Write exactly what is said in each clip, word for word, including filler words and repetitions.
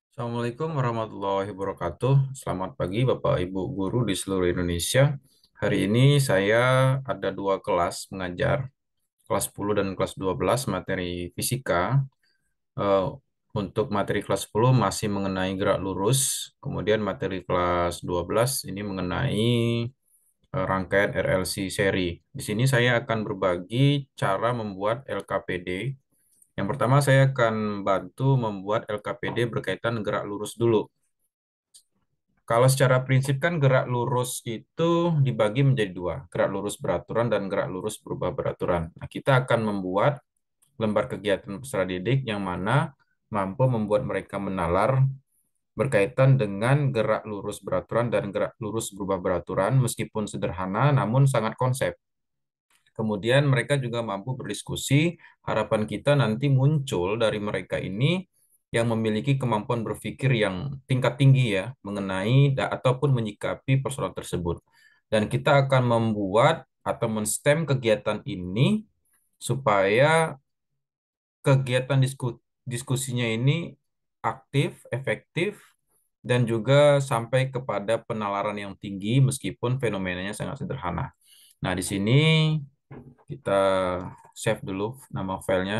Assalamualaikum warahmatullahi wabarakatuh. Selamat pagi Bapak Ibu guru di seluruh Indonesia. Hari ini saya ada dua kelas mengajar, kelas sepuluh dan kelas dua belas materi fisika. Eh, untuk materi kelas sepuluh masih mengenai gerak lurus, kemudian materi kelas dua belas ini mengenai eh, rangkaian R L C seri. Di sini saya akan berbagi cara membuat L K P D. Yang pertama saya akan bantu membuat L K P D berkaitan gerak lurus dulu. Kalau secara prinsip kan gerak lurus itu dibagi menjadi dua, gerak lurus beraturan dan gerak lurus berubah beraturan. Nah, kita akan membuat lembar kegiatan peserta didik yang mana mampu membuat mereka menalar berkaitan dengan gerak lurus beraturan dan gerak lurus berubah beraturan, meskipun sederhana namun sangat konsep. Kemudian mereka juga mampu berdiskusi. Harapan kita nanti muncul dari mereka ini yang memiliki kemampuan berpikir yang tingkat tinggi ya mengenai da- ataupun menyikapi persoalan tersebut. Dan kita akan membuat atau menstem kegiatan ini supaya kegiatan disku- diskusinya ini aktif, efektif, dan juga sampai kepada penalaran yang tinggi meskipun fenomenanya sangat sederhana. Nah, di sini kita save dulu nama filenya.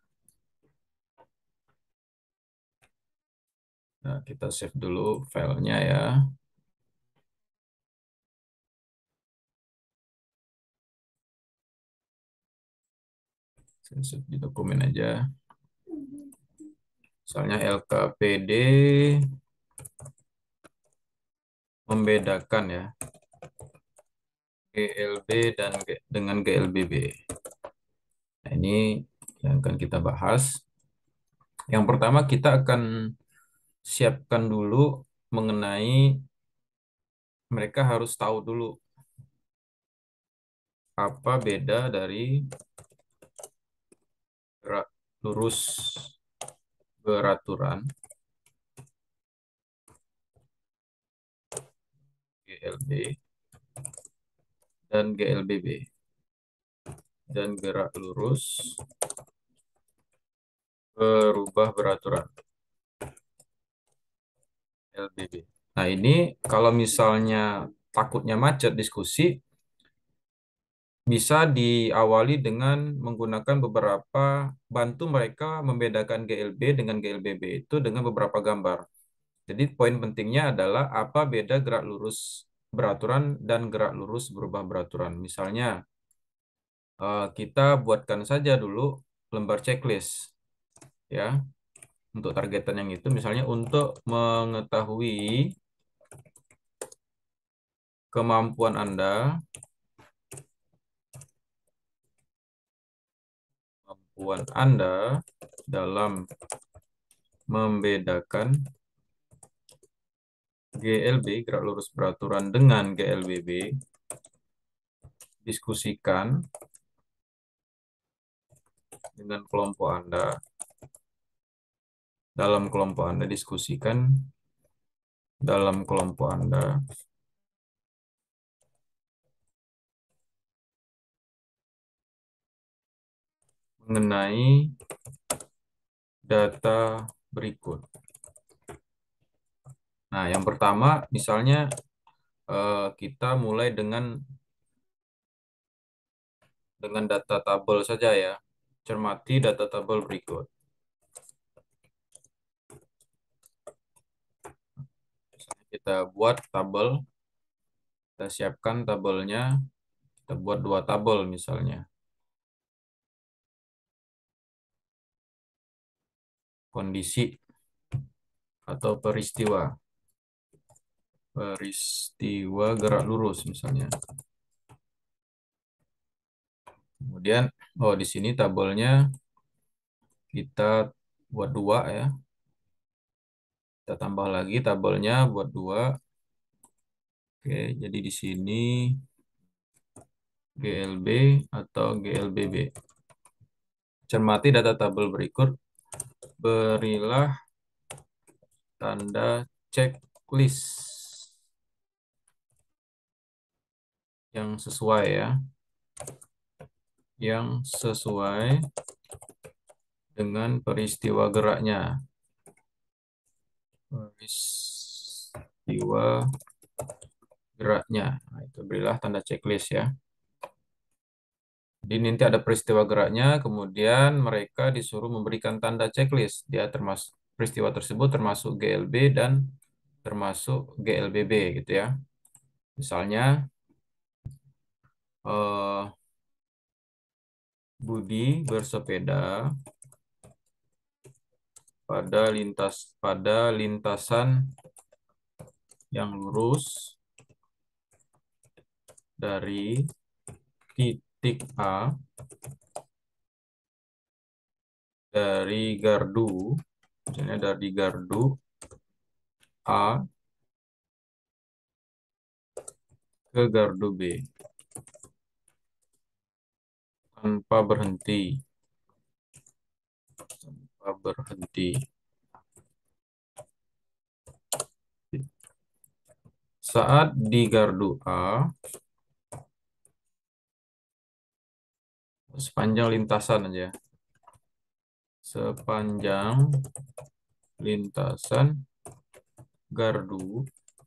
Nah, kita save dulu filenya ya. Saya save di dokumen aja. Soalnya L K P D membedakan ya G L B dan G- dengan G L B B. Nah, ini yang akan kita bahas. Yang pertama kita akan siapkan dulu mengenai mereka harus tahu dulu apa beda dari gerak lurus beraturan G L B dan G L B B dan gerak lurus berubah beraturan L B B. Nah, ini kalau misalnya takutnya macet diskusi, bisa diawali dengan menggunakan beberapa bantu mereka membedakan G L B dengan G L B B itu dengan beberapa gambar. Jadi poin pentingnya adalah apa beda gerak lurus beraturan dan gerak lurus berubah beraturan. Misalnya, eh, kita buatkan saja dulu lembar checklist ya untuk targetan yang itu misalnya untuk mengetahui kemampuan Anda kemampuan Anda dalam membedakan G L B, gerak lurus beraturan dengan G L B B, diskusikan dengan kelompok Anda. Dalam kelompok Anda, diskusikan dalam kelompok Anda mengenai data berikut. Nah, yang pertama, misalnya eh, kita mulai dengan dengan data tabel saja ya. Cermati data tabel berikut. Kita buat tabel, kita siapkan tabelnya, kita buat dua tabel misalnya. Kondisi atau peristiwa. Peristiwa gerak lurus misalnya. Kemudian, oh di sini tabelnya kita buat dua ya. Kita tambah lagi tabelnya buat dua. Oke, jadi di sini G L B atau G L B B. Cermati data tabel berikut. Berilah tanda checklist yang sesuai ya. Yang sesuai dengan peristiwa geraknya. peristiwa geraknya. Nah, itu berilah tanda checklist ya. Jadi nanti ada peristiwa geraknya, kemudian mereka disuruh memberikan tanda checklist. Dia termasuk peristiwa tersebut termasuk G L B dan termasuk G L B B gitu ya. Misalnya eh, Budi bersepeda pada lintas pada lintasan yang lurus dari titik A dari gardu, misalnya dari gardu A ke gardu B tanpa berhenti, tanpa berhenti. Saat di gardu A, sepanjang lintasan aja, sepanjang lintasan gardu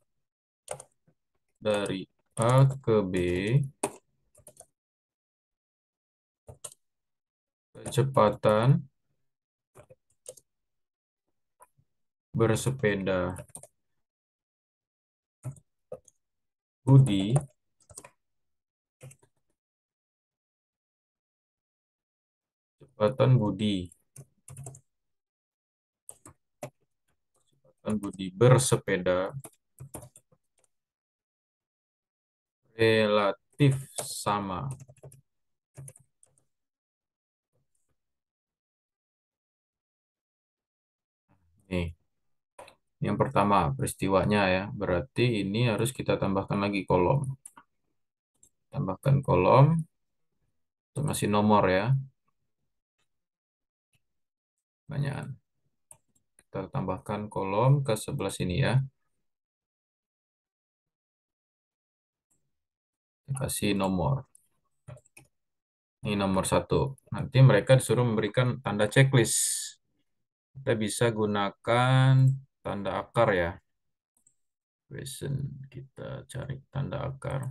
dari A ke B, kecepatan bersepeda Budi kecepatan Budi kecepatan Budi bersepeda relatif sama. Nih, yang pertama peristiwanya ya. Berarti ini harus kita tambahkan lagi kolom. Tambahkan kolom, itu masih nomor ya. Banyak. Kita tambahkan kolom ke sebelah sini ya. Kita kasih nomor. Ini nomor satu. Nanti mereka disuruh memberikan tanda checklist. Kita bisa gunakan tanda akar ya. Question. Kita cari tanda akar.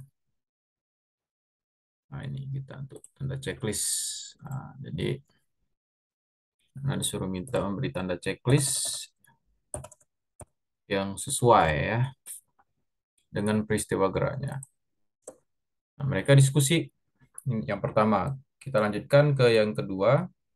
Nah, ini kita untuk tanda checklist. Nah, jadi nah, disuruh minta memberi tanda checklist yang sesuai ya dengan peristiwa geraknya. Nah, mereka diskusi. Ini yang pertama. Kita lanjutkan ke yang kedua.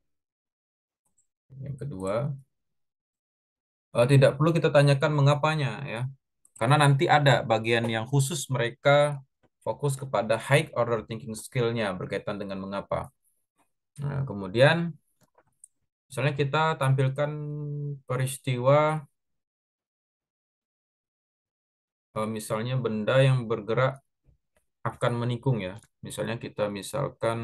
Yang kedua, eh, tidak perlu kita tanyakan mengapanya ya. Karena nanti ada bagian yang khusus mereka fokus kepada high order thinking skill-nya berkaitan dengan mengapa. Nah, kemudian misalnya kita tampilkan peristiwa eh, misalnya benda yang bergerak akan menikung ya. Misalnya kita misalkan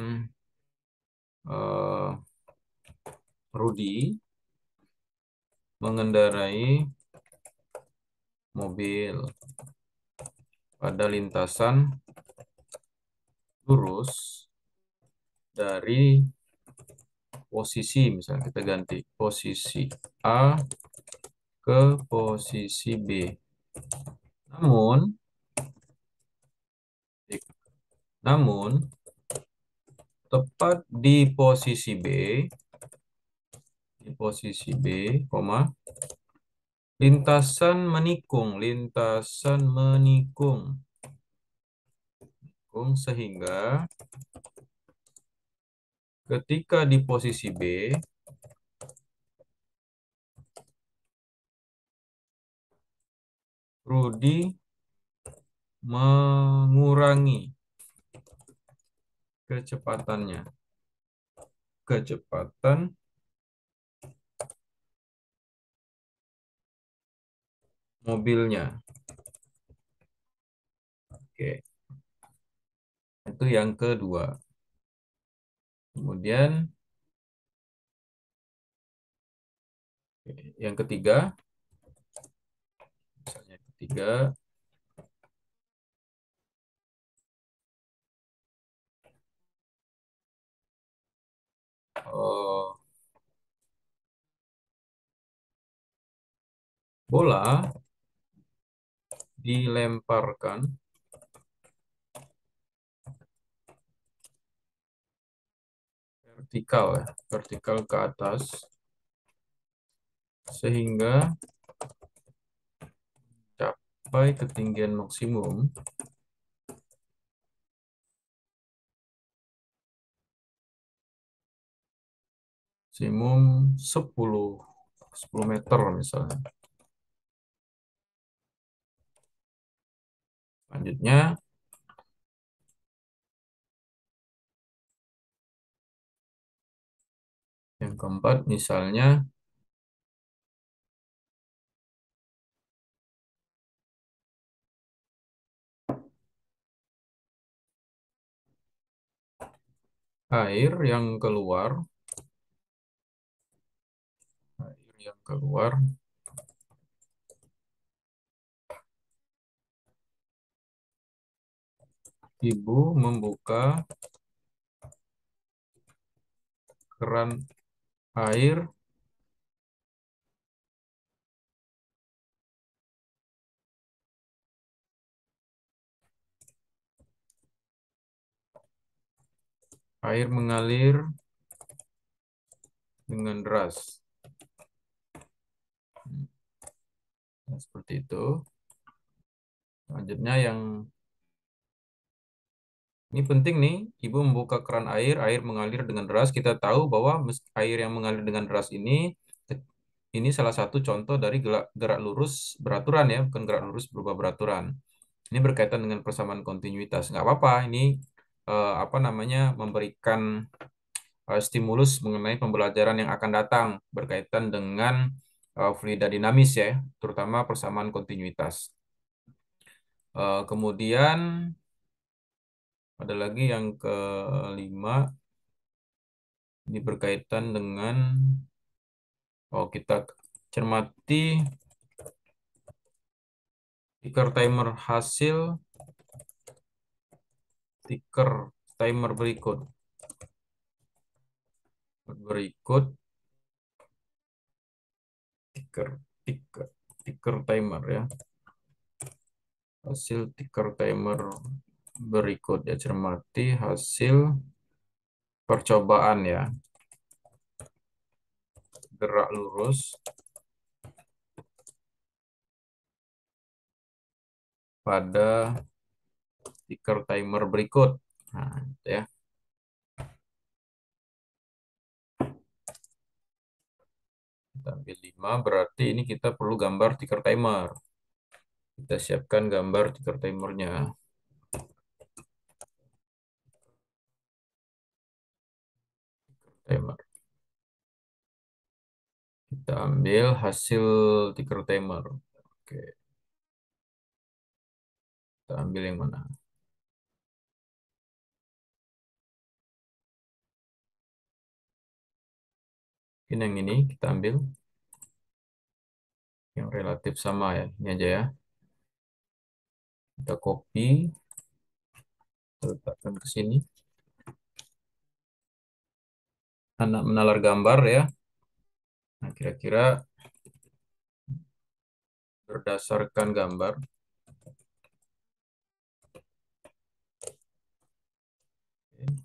eh, Rudi mengendarai mobil pada lintasan lurus dari posisi, misalnya kita ganti posisi A ke posisi B. Namun, namun tepat di posisi B, di posisi B, koma, lintasan menikung, lintasan menikung, menikung sehingga ketika di posisi B, Rudi mengurangi kecepatannya, kecepatan mobilnya. Oke, itu yang kedua. Kemudian yang ketiga, misalnya ketiga, oh, Bola dilemparkan vertikal ya, vertikal ke atas sehingga capai ketinggian maksimum maksimum sepuluh sepuluh meter misalnya. Selanjutnya, yang keempat misalnya air yang keluar, air yang keluar ibu membuka keran air air mengalir dengan deras. Nah, seperti itu. Selanjutnya yang ini penting nih, ibu membuka keran air, air mengalir dengan deras. Kita tahu bahwa mes- air yang mengalir dengan deras ini ini salah satu contoh dari gerak, gerak lurus beraturan ya, bukan gerak lurus berubah beraturan. Ini berkaitan dengan persamaan kontinuitas. Nggak apa-apa, ini eh, apa namanya memberikan eh, stimulus mengenai pembelajaran yang akan datang berkaitan dengan eh, fluida dinamis ya, terutama persamaan kontinuitas. Eh, kemudian ada lagi yang kelima, ini berkaitan dengan oh kita cermati ticker timer hasil ticker timer berikut. Berikut ticker ticker ticker timer ya. Hasil ticker timer berikut ya, cermati hasil percobaan ya. Gerak lurus pada ticker timer berikut. Nah, itu ya. Kita ambil lima, berarti ini kita perlu gambar ticker timer. Kita siapkan gambar ticker timernya. Timer. Kita ambil hasil ticker timer. Oke, kita ambil yang mana? Ini yang ini kita ambil yang relatif sama ya. Ini aja ya. Kita copy, kita letakkan ke sini. Anak menalar gambar ya. Nah, kira-kira berdasarkan gambar. Oke,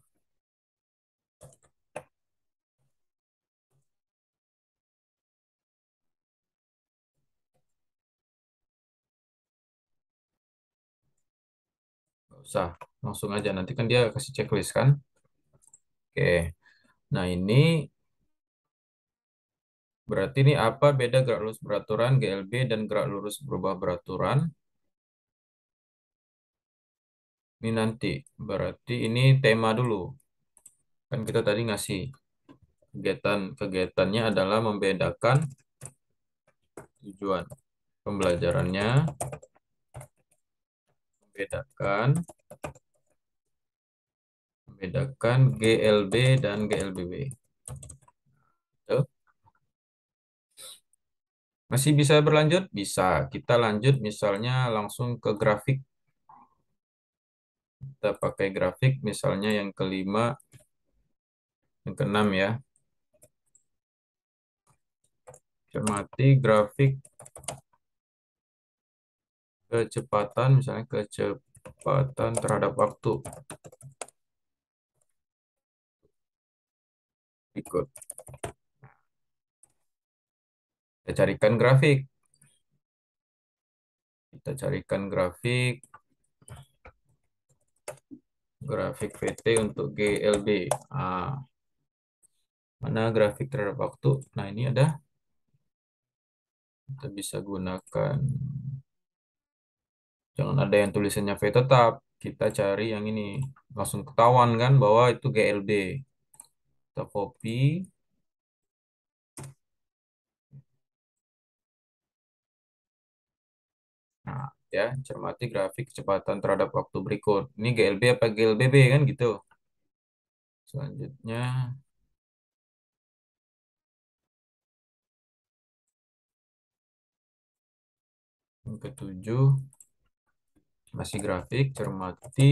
nggak usah, langsung aja. Nanti kan dia kasih checklist kan. Oke, nah ini berarti ini apa beda gerak lurus beraturan G L B dan gerak lurus berubah beraturan? Ini nanti. Berarti ini tema dulu. Kan kita tadi ngasih kegiatan kegiatannya adalah membedakan tujuan pembelajarannya, membedakan membedakan G L B dan G L B B. Tuh. Masih bisa berlanjut? Bisa. Kita lanjut misalnya langsung ke grafik. Kita pakai grafik misalnya yang kelima, yang keenam ya. Cermati grafik kecepatan, misalnya kecepatan terhadap waktu ikut. Kita carikan grafik. Kita carikan grafik, grafik V T untuk G L B. Ah, mana grafik terhadap waktu? Nah, ini ada. Kita bisa gunakan. Jangan ada yang tulisannya V tetap. Kita cari yang ini. Langsung ketahuan kan bahwa itu G L B. Kita copy. Nah, ya, cermati grafik kecepatan terhadap waktu berikut. Ini G L B apa G L B B kan gitu. Selanjutnya, yang ketujuh, masih grafik, cermati,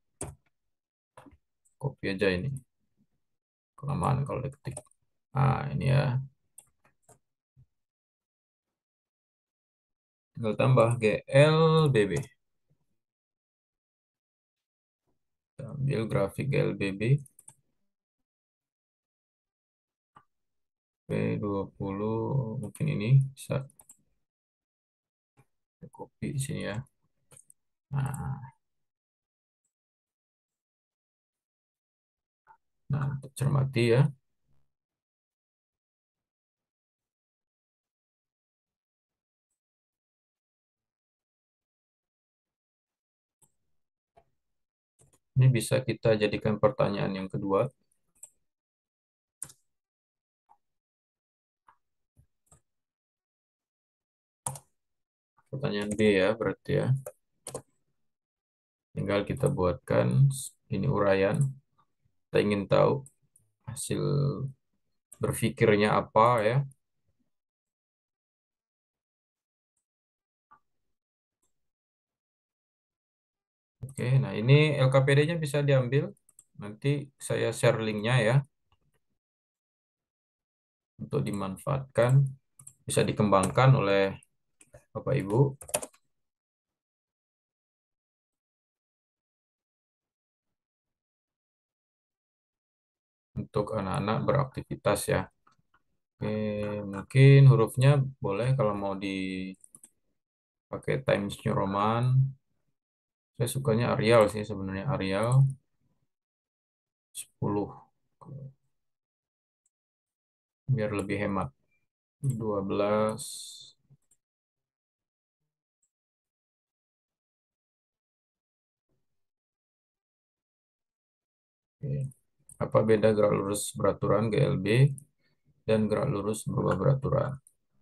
copy aja ini. Kelamaan kalau diketik. Nah, ini ya. Tinggal tambah G L B B. Kita ambil grafik G L B B. P dua puluh mungkin ini bisa kita copy di sini ya. Nah, nah untuk cermati ya. Ini bisa kita jadikan pertanyaan yang kedua. Pertanyaan B ya berarti ya. Tinggal kita buatkan ini uraian. Kita ingin tahu hasil berpikirnya apa ya. Oke, nah ini L K P D-nya bisa diambil. Nanti saya share linknya ya untuk dimanfaatkan. Bisa dikembangkan oleh Bapak Ibu untuk anak-anak beraktivitas ya. Oke, mungkin hurufnya boleh kalau mau dipakai Times New Roman. Saya sukanya Arial sih sebenarnya Arial sepuluh biar lebih hemat. Dua belas. Oke. Apa beda gerak lurus beraturan G L B dan gerak lurus berubah beraturan?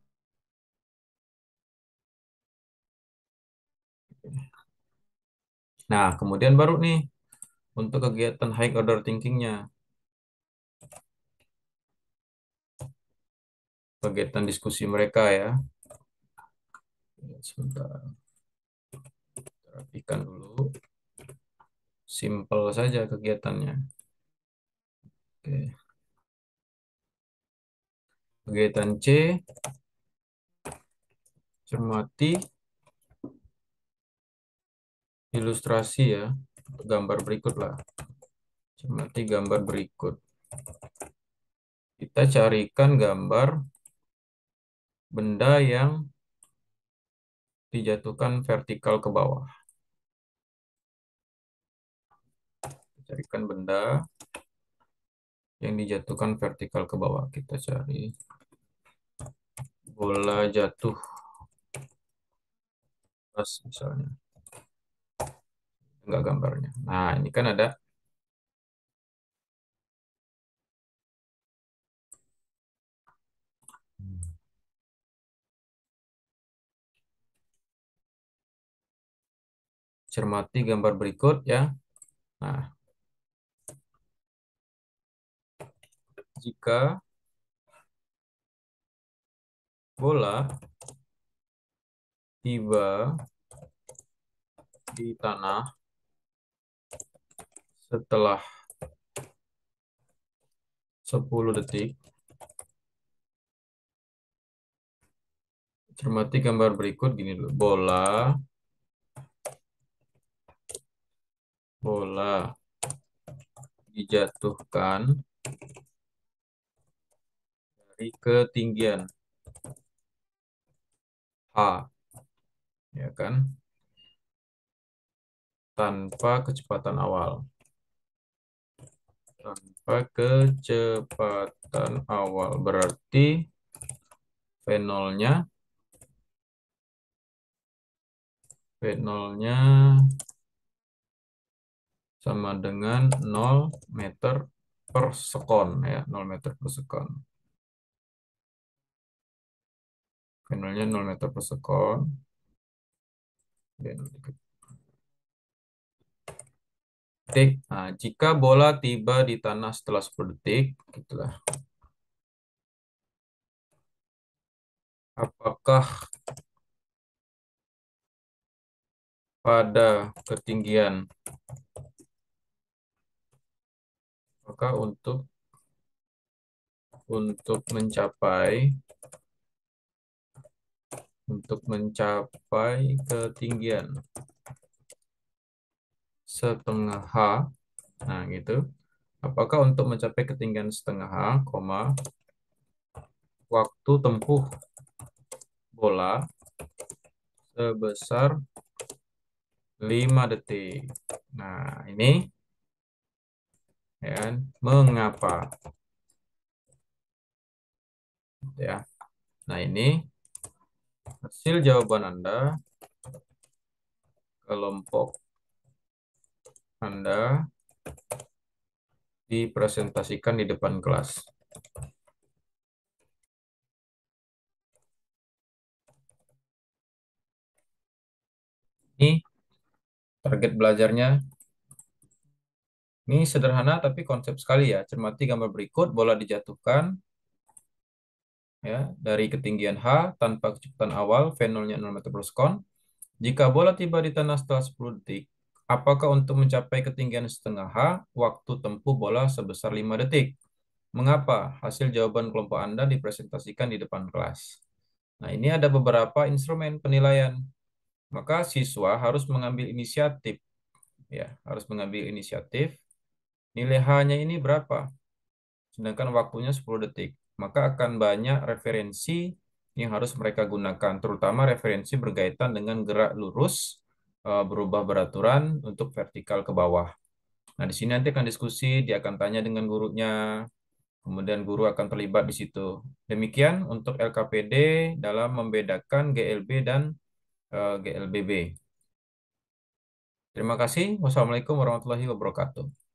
Nah, kemudian baru nih untuk kegiatan high order thinking-nya. Kegiatan diskusi mereka ya. Sebentar, rapikan dulu. Simple saja kegiatannya. Oke. Kegiatan C, cermati ilustrasi ya. Gambar berikut lah. Cermati gambar berikut. Kita carikan gambar benda yang dijatuhkan vertikal ke bawah. Carikan benda yang dijatuhkan vertikal ke bawah. Kita cari bola jatuh pas misalnya. Enggak gambarnya. Nah, ini kan ada cermati gambar berikut ya. Nah, jika bola tiba di tanah setelah sepuluh detik, cermati gambar berikut gini dulu. Bola bola dijatuhkan dari ketinggian H, ya kan, tanpa kecepatan awal. Tanpa kecepatan awal berarti V nol-nya V nol-nya sama dengan nol meter per sekon ya, nol meter per sekon. V nol-nya nol meter per sekon. Detik. Nah, jika bola tiba di tanah setelah sepuluh detik, gitulah. Apakah pada ketinggian, maka untuk untuk mencapai untuk mencapai ketinggian setengah H, nah gitu. Apakah untuk mencapai ketinggian setengah H, koma, waktu tempuh bola sebesar lima detik. Nah, ini ya, kan, mengapa ya. Nah, ini hasil jawaban Anda, kelompok Anda dipresentasikan di depan kelas. Ini target belajarnya. Ini sederhana tapi konsep sekali ya. Cermati gambar berikut, bola dijatuhkan ya dari ketinggian H tanpa kecepatan awal, V nol-nya nol meter per sekon. Jika bola tiba di tanah setelah sepuluh detik, apakah untuk mencapai ketinggian setengah H, waktu tempuh bola sebesar lima detik? Mengapa? Hasil jawaban kelompok Anda dipresentasikan di depan kelas. Nah, ini ada beberapa instrumen penilaian. Maka siswa harus mengambil inisiatif, ya, harus mengambil inisiatif. Nilai H-nya ini berapa? Sedangkan waktunya sepuluh detik. Maka akan banyak referensi yang harus mereka gunakan, terutama referensi berkaitan dengan gerak lurus, eh, berubah beraturan untuk vertikal ke bawah. Nah, di sini nanti akan diskusi, dia akan tanya dengan gurunya, kemudian guru akan terlibat di situ. Demikian untuk L K P D dalam membedakan G L B dan eh, G L B B. Terima kasih. Wassalamualaikum warahmatullahi wabarakatuh.